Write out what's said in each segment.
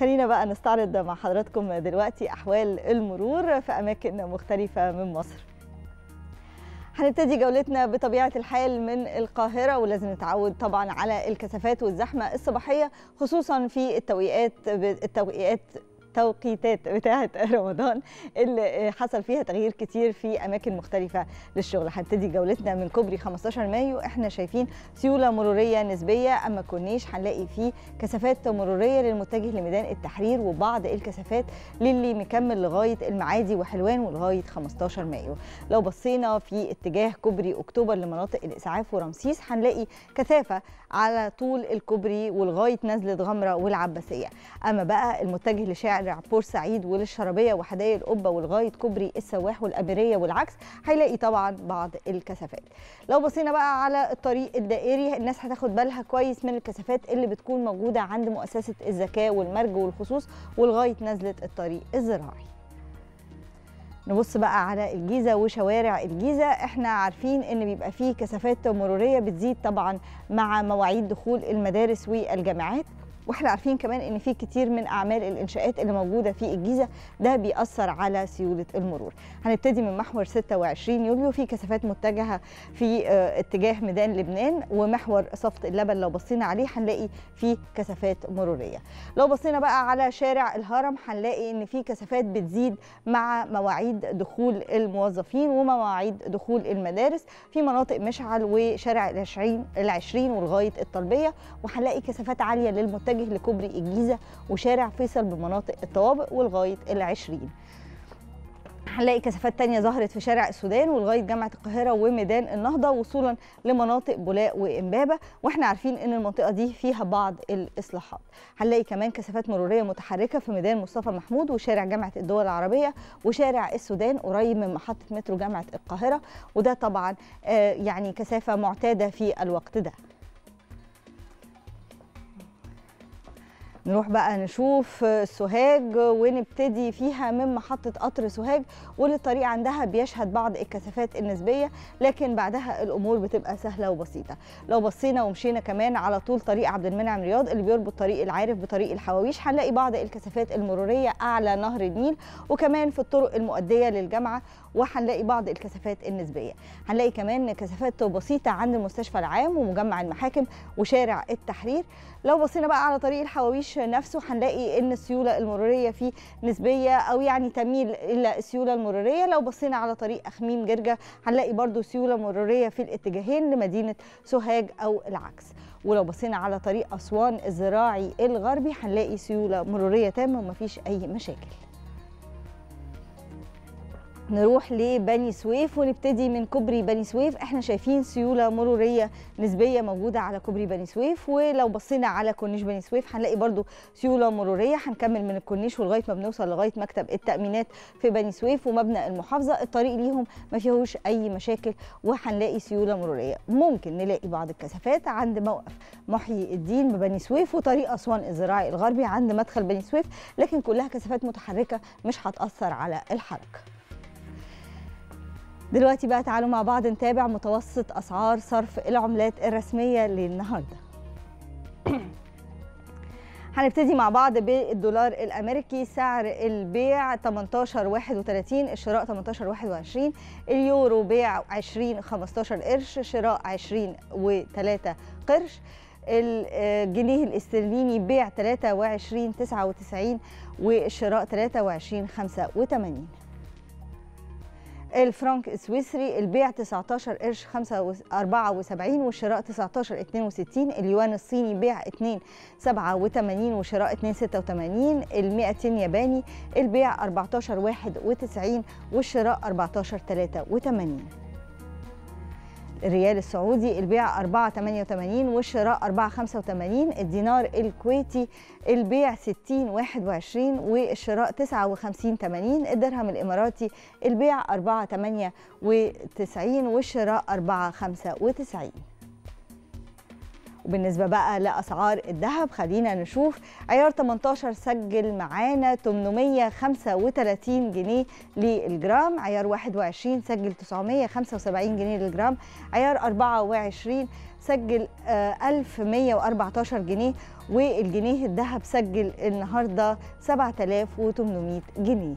خلينا بقى نستعرض مع حضراتكم دلوقتي أحوال المرور في أماكن مختلفة من مصر. هنبتدي جولتنا بطبيعة الحال من القاهرة، ولازم نتعود طبعا على الكثافات والزحمة الصباحية خصوصا في التوقيتات بتاعة رمضان اللي حصل فيها تغيير كتير في أماكن مختلفة للشغل. هنبتدي جولتنا من كوبري 15 مايو، احنا شايفين سيولة مرورية نسبية، أما كورنيش هنلاقي فيه كثافات مرورية للمتجه لميدان التحرير وبعض الكثافات للي مكمل لغاية المعادي وحلوان ولغاية 15 مايو. لو بصينا في اتجاه كوبري أكتوبر لمناطق الإسعاف ورمسيس هنلاقي كثافة على طول الكوبري ولغاية نزلة غمرة والعباسية. أما بقى المتجه لشارع بورسعيد وللشرابية وحدائق القبة ولغاية كوبري السواح والأميرية والعكس هيلاقي طبعا بعض الكثافات. لو بصينا بقى على الطريق الدائري الناس هتاخد بالها كويس من الكثافات اللي بتكون موجودة عند مؤسسة الزكاة والمرج والخصوص ولغاية نزلة الطريق الزراعي. نبص بقى على الجيزة وشوارع الجيزة، احنا عارفين ان بيبقى فيه كثافات مرورية بتزيد طبعا مع مواعيد دخول المدارس والجامعات، واحنا عارفين كمان ان في كتير من اعمال الانشاءات اللي موجوده في الجيزه ده بيأثر على سيوله المرور. هنبتدي من محور 26 يوليو في كثافات متجهه في اتجاه ميدان لبنان، ومحور صفت اللبن لو بصينا عليه هنلاقي فيه كثافات مروريه. لو بصينا بقى على شارع الهرم هنلاقي ان في كثافات بتزيد مع مواعيد دخول الموظفين ومواعيد دخول المدارس في مناطق مشعل وشارع العشرين ولغايه الطلبيه، وهنلاقي كثافات عاليه للمتجه لكوبري الجيزة وشارع فيصل بمناطق الطوابق ولغاية العشرين. هنلاقي كثافات تانية ظهرت في شارع السودان ولغاية جامعة القاهرة وميدان النهضة وصولا لمناطق بولاق وإمبابة، واحنا عارفين ان المنطقة دي فيها بعض الإصلاحات. هنلاقي كمان كثافات مرورية متحركة في ميدان مصطفى محمود وشارع جامعة الدول العربية وشارع السودان قريب من محطة مترو جامعة القاهرة، وده طبعا يعني كثافة معتادة في الوقت ده. نروح بقى نشوف سوهاج ونبتدي فيها من محطة قطر سوهاج، واللي الطريق عندها بيشهد بعض الكثافات النسبية لكن بعدها الأمور بتبقى سهلة وبسيطة. لو بصينا ومشينا كمان على طول طريق عبد المنعم رياض اللي بيربط طريق العارف بطريق الحواويش هنلاقي بعض الكثافات المرورية أعلى نهر النيل وكمان في الطرق المؤدية للجامعة، وهنلاقي بعض الكثافات النسبية. هنلاقي كمان كثافات بسيطة عند المستشفى العام ومجمع المحاكم وشارع التحرير. لو بصينا بقى على طريق الحواويش نفسه هنلاقي ان السيوله المروريه فيه نسبيه او يعني تميل الى السيوله المروريه. لو بصينا على طريق اخميم جرجا هنلاقي برضو سيوله مروريه في الاتجاهين لمدينه سوهاج او العكس. ولو بصينا على طريق اسوان الزراعي الغربي هنلاقي سيوله مروريه تامه ومفيش اي مشاكل. نروح لبني سويف ونبتدي من كوبري بني سويف، احنا شايفين سيوله مروريه نسبيه موجوده على كوبري بني سويف. ولو بصينا على كورنيش بني سويف هنلاقي برضو سيوله مروريه. هنكمل من الكورنيش ولغايه ما بنوصل لغايه مكتب التامينات في بني سويف ومبنى المحافظه، الطريق ليهم ما فيهوش اي مشاكل وهنلاقي سيوله مروريه. ممكن نلاقي بعض الكثافات عند موقف محيي الدين ببني سويف وطريق اسوان الزراعي الغربي عند مدخل بني سويف، لكن كلها كثافات متحركه مش هتاثر على الحركه. دلوقتي بقى تعالوا مع بعض نتابع متوسط أسعار صرف العملات الرسمية للنهارده. هنبتدي مع بعض بالدولار الأمريكي، سعر البيع 18.31، الشراء 18.21، اليورو بيع 20.15 قرش، شراء 20.3 قرش، الجنيه الاسترليني بيع 23.99 والشراء 23.85. الفرنك السويسري البيع 19 قرش 74 والشراء 19.62، اليوان الصيني بيع 2.87 وشراء 2.86، ال200 ياباني البيع 14.91 والشراء 14.83. الريال السعودي البيع 4.88 والشراء 4.85، الدينار الكويتي البيع 60.21 والشراء 59.80، الدرهم الإماراتي البيع 4.98 والشراء 4.95. وبالنسبة بقى لأسعار الذهب خلينا نشوف. عيار 18 سجل معانا 835 جنيه للجرام، عيار 21 سجل 975 جنيه للجرام، عيار 24 سجل 1114 جنيه، والجنيه الذهب سجل النهارده 7800 جنيه.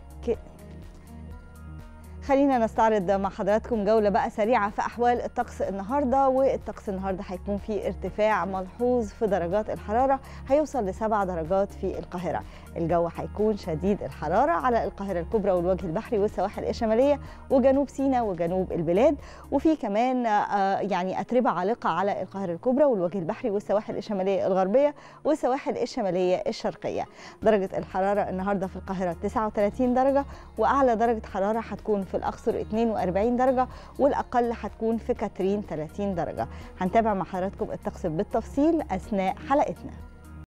خلينا نستعرض مع حضراتكم جولة بقى سريعة في أحوال الطقس النهاردة. والطقس النهاردة هيكون فيه ارتفاع ملحوظ في درجات الحرارة، هيوصل ل7 درجات في القاهرة. الجو هيكون شديد الحرارة على القاهرة الكبرى والوجه البحري والسواحل الشمالية وجنوب سيناء وجنوب البلاد، وفي كمان يعني أتربة عالقة على القاهرة الكبرى والوجه البحري والسواحل الشمالية الغربية والسواحل الشمالية الشرقية. درجة الحرارة النهاردة في القاهرة 39 درجة، وأعلى درجة حرارة هتكون في الأقصر 42 درجة، والأقل هتكون في كاترين 30 درجة. هنتابع مع حضراتكم الطقس بالتفصيل أثناء حلقتنا.